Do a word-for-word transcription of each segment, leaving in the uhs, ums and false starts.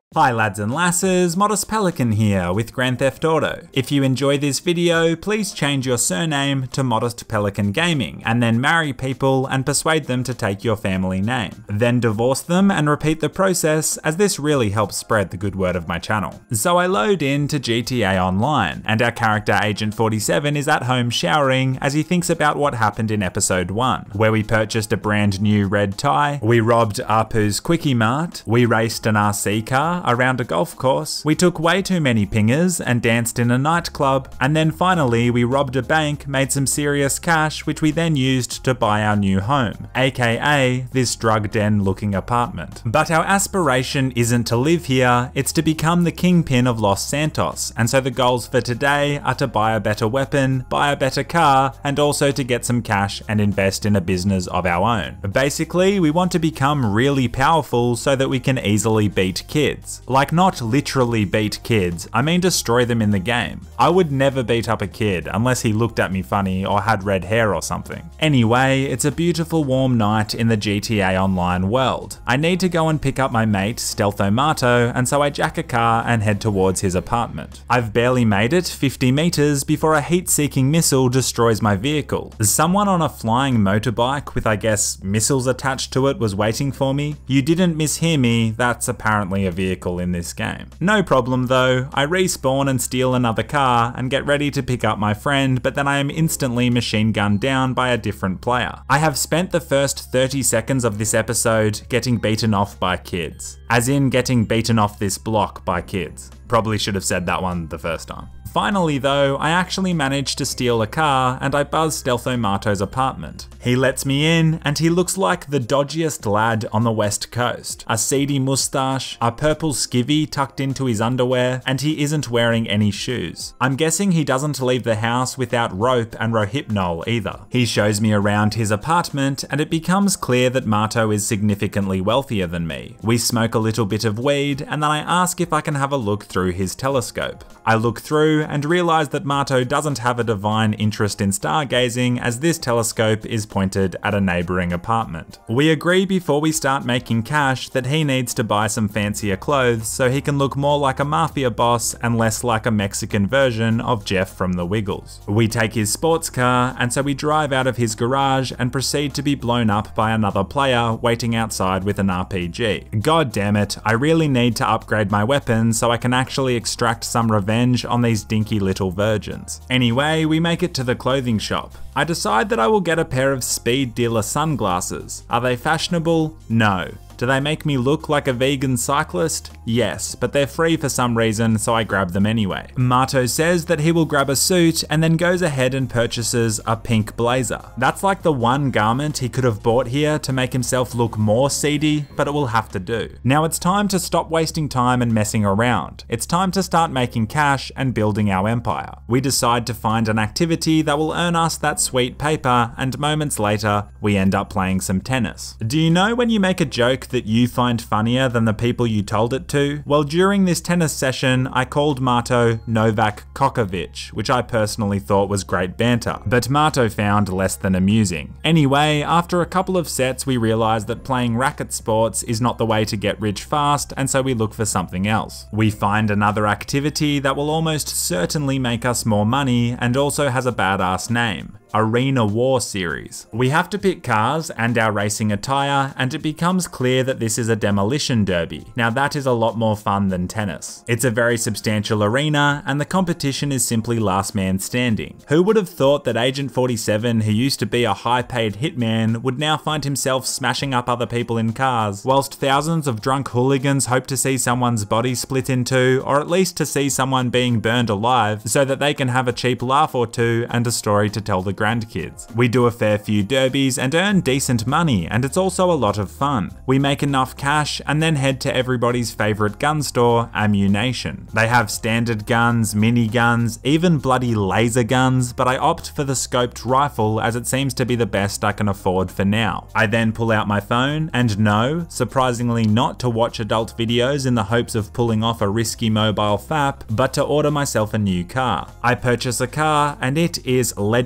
Hi lads and lasses, Modest Pelican here with Grand Theft Auto. If you enjoy this video, please change your surname to Modest Pelican Gaming, and then marry people and persuade them to take your family name. Then divorce them and repeat the process, as this really helps spread the good word of my channel. So I load into G T A Online, and our character Agent forty-seven is at home showering as he thinks about what happened in episode one, where we purchased a brand new red tie, we robbed Apu's Quickie Mart, we raced an R C car around a golf course, we took way too many pingers and danced in a nightclub, and then finally we robbed a bank, made some serious cash, which we then used to buy our new home, aka this drug den looking apartment. But our aspiration isn't to live here, it's to become the kingpin of Los Santos, and so the goals for today are to buy a better weapon, buy a better car, and also to get some cash and invest in a business of our own. Basically, we want to become really powerful so that we can easily beat kids. Like, not literally beat kids, I mean destroy them in the game. I would never beat up a kid unless he looked at me funny or had red hair or something. Anyway, it's a beautiful warm night in the G T A Online world. I need to go and pick up my mate, Stealthomato, and so I jack a car and head towards his apartment. I've barely made it fifty meters before a heat-seeking missile destroys my vehicle. Someone on a flying motorbike with, I guess, missiles attached to it was waiting for me. You didn't mishear me, that's apparently a vehicle in this game. No problem though, I respawn and steal another car and get ready to pick up my friend, but then I am instantly machine gunned down by a different player. I have spent the first thirty seconds of this episode getting beaten off by kids. As in getting beaten off this block by kids. Probably should have said that one the first time. Finally though, I actually managed to steal a car and I buzz Stealthomato's apartment. He lets me in and he looks like the dodgiest lad on the west coast. A seedy moustache, a purple skivvy tucked into his underwear, and he isn't wearing any shoes. I'm guessing he doesn't leave the house without rope and rohypnol either. He shows me around his apartment and it becomes clear that Mato is significantly wealthier than me. We smoke a little bit of weed and then I ask if I can have a look through his telescope. I look through and realize that Mato doesn't have a divine interest in stargazing, as this telescope is pointed at a neighbouring apartment. We agree before we start making cash that he needs to buy some fancier clothes so he can look more like a mafia boss and less like a Mexican version of Jeff from the Wiggles. We take his sports car and so we drive out of his garage and proceed to be blown up by another player waiting outside with an R P G. God damn it, I really need to upgrade my weapon so I can actually extract some revenge on these dinky little virgins. Anyway, we make it to the clothing shop. I decide that I will get a pair of speed dealer sunglasses. Are they fashionable? No. Do they make me look like a vegan cyclist? Yes, but they're free for some reason, so I grab them anyway. Mato says that he will grab a suit and then goes ahead and purchases a pink blazer. That's like the one garment he could have bought here to make himself look more seedy, but it will have to do. Now it's time to stop wasting time and messing around. It's time to start making cash and building our empire. We decide to find an activity that will earn us that sweet paper, and moments later, we end up playing some tennis. Do you know when you make a joke that you find funnier than the people you told it to? Well, during this tennis session, I called Mato Novak Kokovic, which I personally thought was great banter, but Mato found less than amusing. Anyway, after a couple of sets, we realized that playing racket sports is not the way to get rich fast, and so we look for something else. We find another activity that will almost certainly make us more money and also has a badass name. Arena War Series. We have to pick cars and our racing attire, and it becomes clear that this is a demolition derby. Now that is a lot more fun than tennis. It's a very substantial arena, and the competition is simply last man standing. Who would have thought that Agent forty-seven, who used to be a high-paid hitman, would now find himself smashing up other people in cars, whilst thousands of drunk hooligans hope to see someone's body split in two, or at least to see someone being burned alive, so that they can have a cheap laugh or two and a story to tell the grandkids. We do a fair few derbies and earn decent money, and it's also a lot of fun. We make enough cash and then head to everybody's favourite gun store, Ammunition. They have standard guns, mini guns, even bloody laser guns, but I opt for the scoped rifle as it seems to be the best I can afford for now. I then pull out my phone and no, surprisingly not to watch adult videos in the hopes of pulling off a risky mobile fap, but to order myself a new car. I purchase a car and it is legendary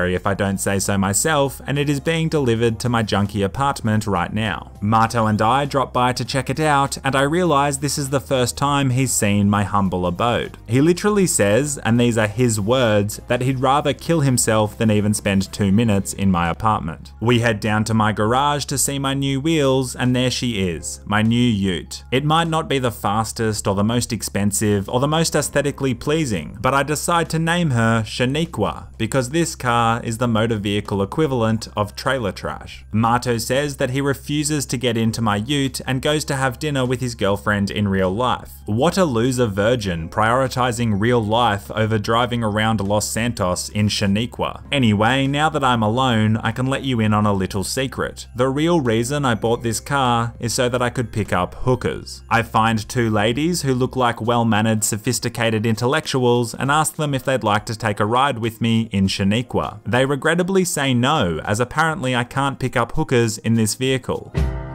legendary if I don't say so myself, and it is being delivered to my junky apartment right now. Marto and I drop by to check it out, and I realise this is the first time he's seen my humble abode. He literally says, and these are his words, that he'd rather kill himself than even spend two minutes in my apartment. We head down to my garage to see my new wheels, and there she is, my new ute. It might not be the fastest or the most expensive or the most aesthetically pleasing, but I decide to name her Shaniqua because this car is the motor vehicle equivalent of trailer trash. Marto says that he refuses to get into my ute and goes to have dinner with his girlfriend in real life. What a loser virgin, prioritizing real life over driving around Los Santos in Shaniqua. Anyway, now that I'm alone, I can let you in on a little secret. The real reason I bought this car is so that I could pick up hookers. I find two ladies who look like well-mannered, sophisticated intellectuals and ask them if they'd like to take a ride with me in Shaniqua. They regrettably say no, as apparently I can't pick up hookers in this vehicle.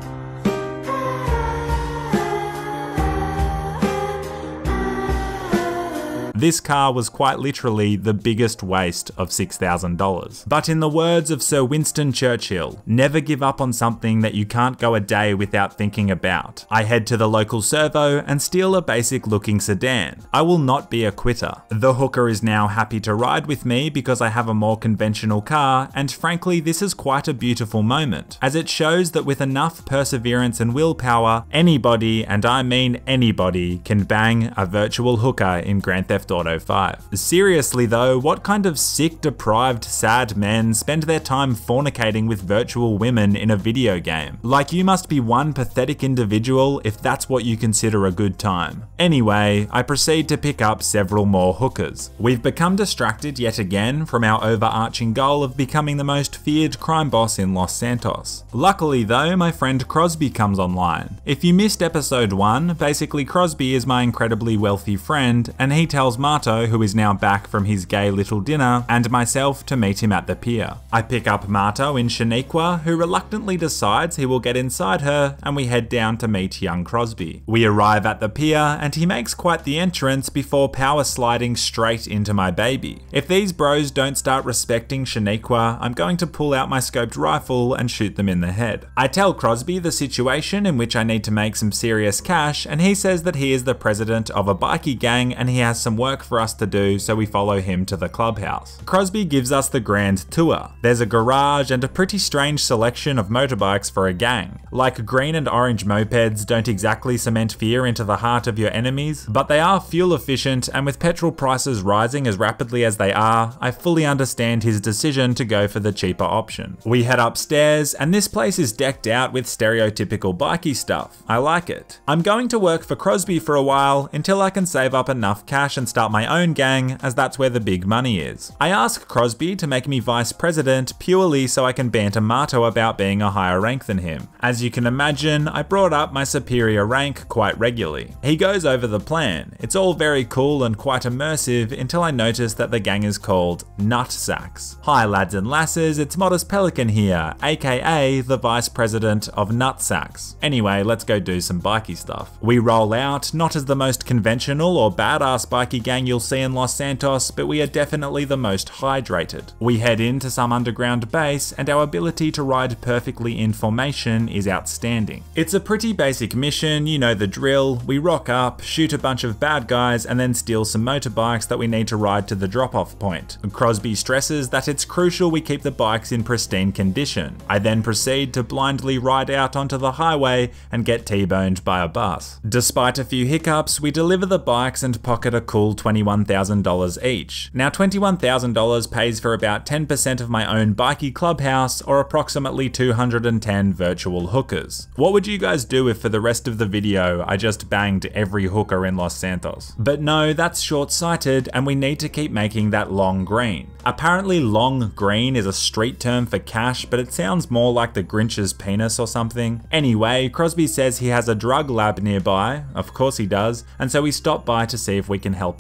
This car was quite literally the biggest waste of six thousand dollars. But in the words of Sir Winston Churchill, never give up on something that you can't go a day without thinking about. I head to the local servo and steal a basic looking sedan. I will not be a quitter. The hooker is now happy to ride with me because I have a more conventional car, and frankly this is quite a beautiful moment, as it shows that with enough perseverance and willpower, anybody, and I mean anybody, can bang a virtual hooker in Grand Theft Auto five. Seriously though, what kind of sick, deprived, sad men spend their time fornicating with virtual women in a video game? Like, you must be one pathetic individual if that's what you consider a good time. Anyway, I proceed to pick up several more hookers. We've become distracted yet again from our overarching goal of becoming the most feared crime boss in Los Santos. Luckily though, my friend Crosby comes online. If you missed episode one, basically Crosby is my incredibly wealthy friend, and he tells Marto, who is now back from his gay little dinner, and myself to meet him at the pier. I pick up Marto in Shaniqua, who reluctantly decides he will get inside her, and we head down to meet young Crosby. We arrive at the pier, and he makes quite the entrance before power sliding straight into my baby. If these bros don't start respecting Shaniqua, I'm going to pull out my scoped rifle and shoot them in the head. I tell Crosby the situation in which I need to make some serious cash, and he says that he is the president of a bikie gang and he has some work for us to do, so we follow him to the clubhouse. Crosby gives us the grand tour. There's a garage and a pretty strange selection of motorbikes for a gang. Like, green and orange mopeds don't exactly cement fear into the heart of your enemies, but they are fuel efficient, and with petrol prices rising as rapidly as they are, I fully understand his decision to go for the cheaper option. We head upstairs, and this place is decked out with stereotypical bikie stuff. I like it. I'm going to work for Crosby for a while until I can save up enough cash and start my own gang, as that's where the big money is. I ask Crosby to make me vice president purely so I can banter Marto about being a higher rank than him. As you can imagine, I brought up my superior rank quite regularly. He goes over the plan. It's all very cool and quite immersive until I notice that the gang is called Nutsacks. Hi lads and lasses, it's Modest Pelican here, aka the vice president of Nutsacks. Anyway, let's go do some bikie stuff. We roll out, not as the most conventional or badass bikie gang you'll see in Los Santos, but we are definitely the most hydrated. We head into some underground base, and our ability to ride perfectly in formation is outstanding. It's a pretty basic mission, you know the drill. We rock up, shoot a bunch of bad guys, and then steal some motorbikes that we need to ride to the drop-off point. Crosby stresses that it's crucial we keep the bikes in pristine condition. I then proceed to blindly ride out onto the highway and get T-boned by a bus. Despite a few hiccups, we deliver the bikes and pocket a cool twenty-one thousand dollars each. Now twenty-one thousand dollars pays for about ten percent of my own bikie clubhouse, or approximately two hundred ten virtual hookers. What would you guys do if for the rest of the video I just banged every hooker in Los Santos? But no, that's short-sighted, and we need to keep making that long green. Apparently long green is a street term for cash, but it sounds more like the Grinch's penis or something. Anyway, Crosby says he has a drug lab nearby, of course he does, and so we stop by to see if we can help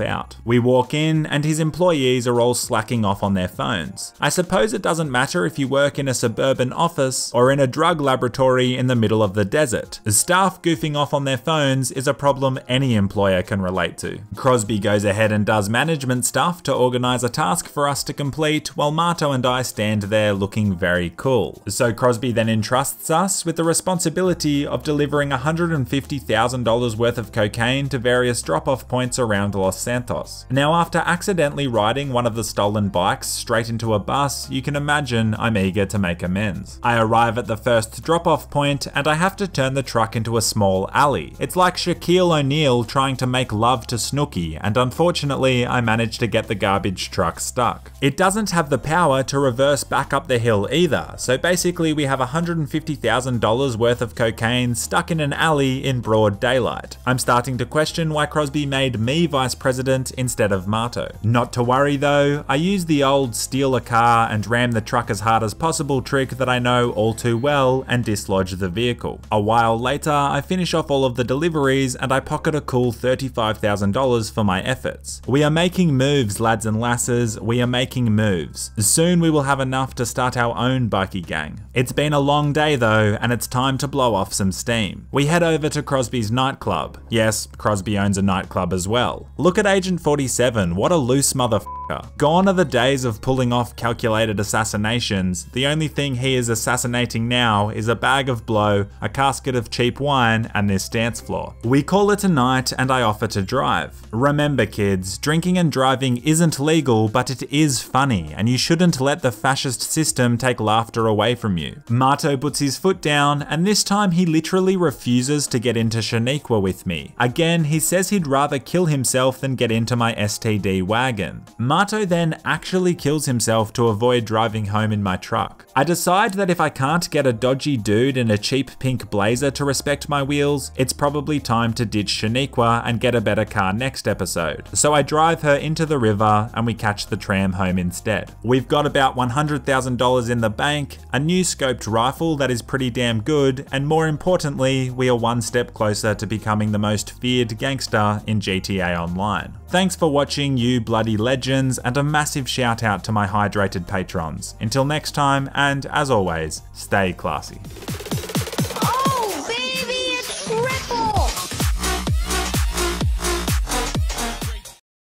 out. We walk in and his employees are all slacking off on their phones. I suppose it doesn't matter if you work in a suburban office or in a drug laboratory in the middle of the desert. Staff goofing off on their phones is a problem any employer can relate to. Crosby goes ahead and does management stuff to organize a task for us to complete, while Marto and I stand there looking very cool. So Crosby then entrusts us with the responsibility of delivering one hundred fifty thousand dollars worth of cocaine to various drop-off points around Los Santos. Now, after accidentally riding one of the stolen bikes straight into a bus, you can imagine I'm eager to make amends. I arrive at the first drop-off point and I have to turn the truck into a small alley. It's like Shaquille O'Neal trying to make love to Snooki, and unfortunately I managed to get the garbage truck stuck. It doesn't have the power to reverse back up the hill either, so basically we have one hundred fifty thousand dollars worth of cocaine stuck in an alley in broad daylight. I'm starting to question why Crosby made me vice president instead of Marto. Not to worry though, I use the old steal a car and ram the truck as hard as possible trick that I know all too well and dislodge the vehicle. A while later, I finish off all of the deliveries and I pocket a cool thirty-five thousand dollars for my efforts. We are making moves, lads and lasses, we are making moves. Soon we will have enough to start our own bikie gang. It's been a long day though, and it's time to blow off some steam. We head over to Crosby's nightclub. Yes, Crosby owns a nightclub as well. Look at Agent forty-seven, what a loose motherfucker. Gone are the days of pulling off calculated assassinations. The only thing he is assassinating now is a bag of blow, a casket of cheap wine, and this dance floor. We call it a night and I offer to drive. Remember kids, drinking and driving isn't legal, but it is funny, and you shouldn't let the fascist system take laughter away from you. Marto puts his foot down, and this time he literally refuses to get into Shaniqua with me. Again, he says he'd rather kill himself than get into my S T D wagon. Marto then actually kills himself to avoid driving home in my truck. I decide that if I can't get a dodgy dude in a cheap pink blazer to respect my wheels, it's probably time to ditch Shaniqua and get a better car next episode. So I drive her into the river and we catch the tram home instead. We've got about one hundred thousand dollars in the bank, a new scoped rifle that is pretty damn good, and more importantly, we are one step closer to becoming the most feared gangster in G T A Online. Thanks for watching, you bloody legends, and a massive shout out to my hydrated patrons. Until next time, and as always, stay classy.